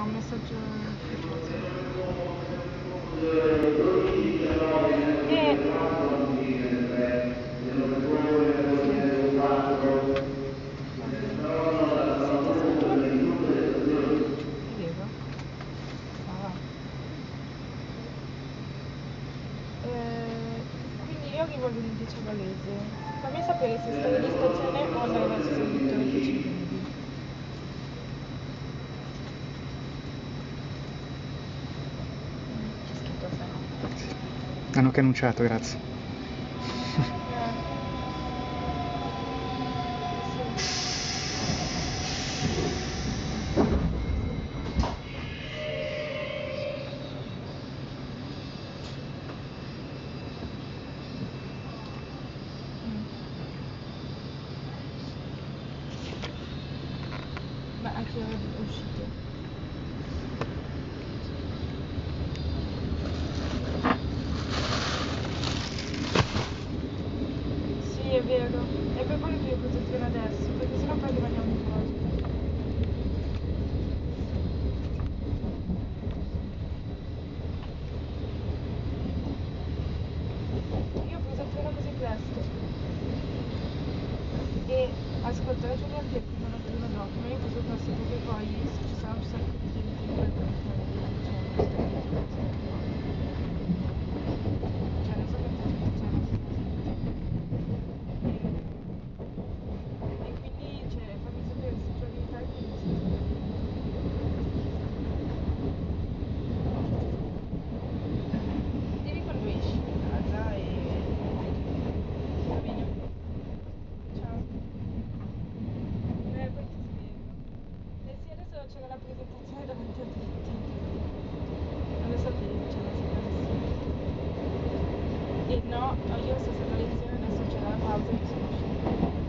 no, un messaggio ufficioso. Quindi io arrivo all'11 a Varese. Fammi sapere se stai in stazione o andare verso San Vittore che ci vedi. C'è scritto se no. Hanno annunciato, grazie. Ma a che ora uscite? Sì, è vero. È per quello che io posso treno adesso, perché sennò poi rimaniamo qua. Io ho preso il treno così presto. E ascolta, ragione al tempo, non ho treno dopo, ma io ho preso questo perché poi ci sarà un sacco di gente in quel treno. Cioè, non so quanta gente c'è, ma e quindi, cioè, fammi sapere se trovi in Italia mi dici. Dimmi quando esci di casa e va bene. Ciao. Poi ti spiego. Eh sì, adesso c'era la presentazione davanti a tutti. Non lo sapevo, cioè non sapevo nessuno. E no, io sto stata a lezione, adesso c'è la pausa e mi sono uscita.